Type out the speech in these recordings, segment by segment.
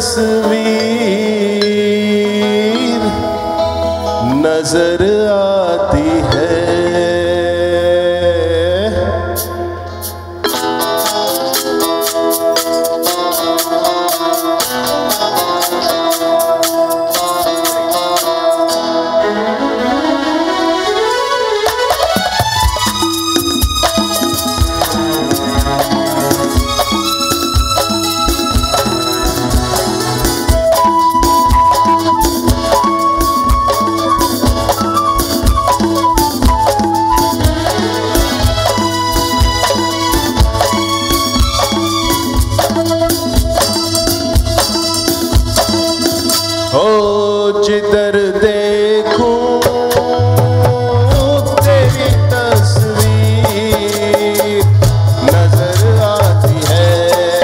तस्वीर नजर आती है। जिधर देखूं तेरी तस्वीर नजर आती है।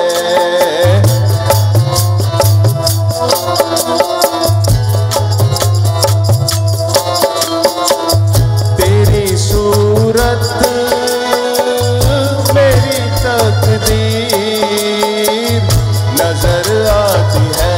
तेरी सूरत मेरी तकदीर नजर आती है।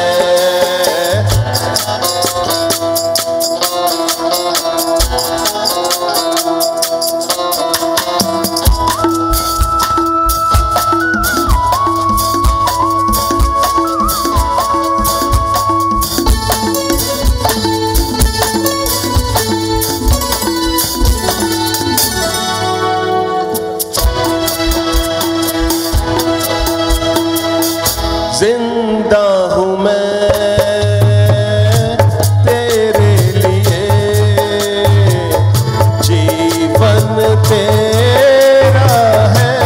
जिंदा हूँ मैं तेरे लिए, जीवन तेरा है,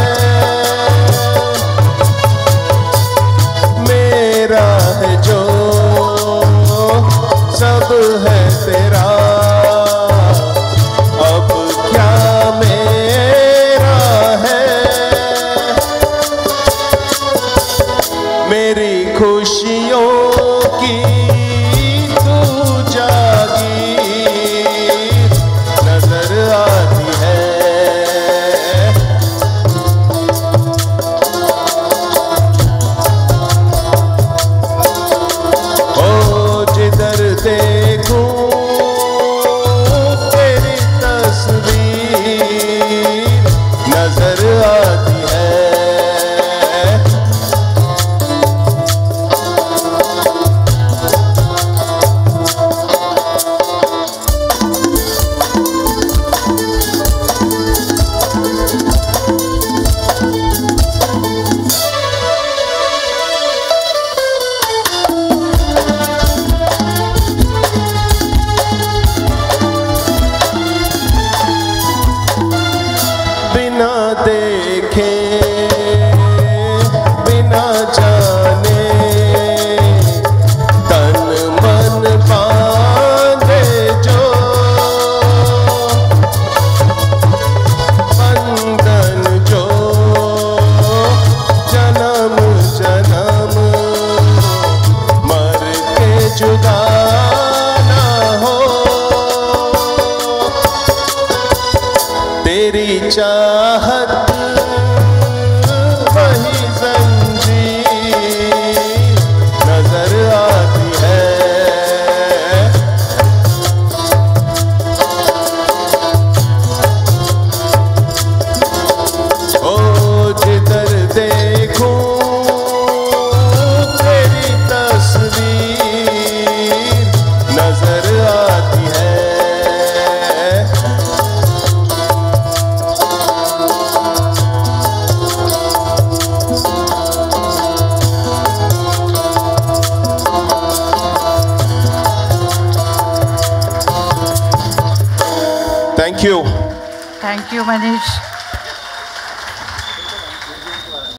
मेरा है जो सब है तेरा, अब क्या मेरा है। मेरी खुशियों की तू जागीर नजर आती है। ओ जिधर देखूं तेरी तस्वीर नजर आती है। बिना देखे बिना जाने तन मन बांधे जो बंधन जो जन्म जन्म मर के जुदा ना हो। तेरी चाहत वही जंजीर नजर आती है। ओ जिधर देखूं तेरी तस्वीर नजर आती है। Thank you. Thank you, Manish.